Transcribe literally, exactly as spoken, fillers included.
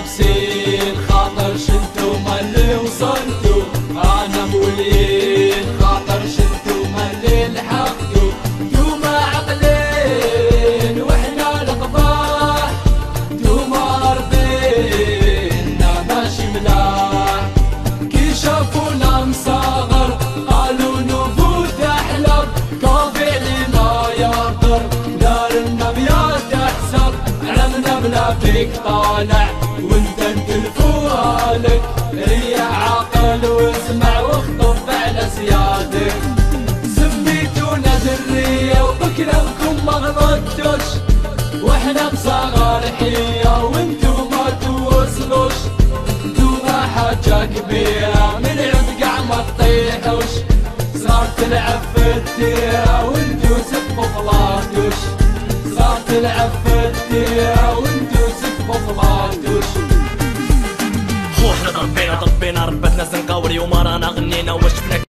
لابسين خاطر شنتوما اللي وصلتو، انا مولين خاطر شنتوما اللي لحقتو. نتوما عقلين واحنا القباح، نتوما ارضينا ماشي ملاح. كي شافونا مصاغر قالوا نفوت احلام، كافي لنا يقدر دارنا بيا تحسب. علمنا بلا فيك طالع وانت نتلفوها لك، ريح عقل واسمع واخطف على سيادك. سميتونا ذرية وبكرمكم ما غلطتوش، واحنا مصغر حية وانتو ما توصلوش. انتوما حاجة كبيرة من عبقع ما تطيحوش، صار تلعب في التيرة وانتو سبقوا فلاطوش. صار تلعب في التيرة وانتو سبقوا فلاطوش. خو احنا ضربينا ضربينا ربتنا زنقاوري وما رانا غنينا وشفنا